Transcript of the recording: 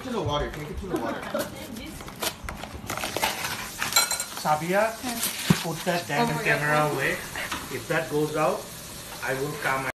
to the water. Take it to the water. Sabia, put that damn camera away. If that goes out, I will come.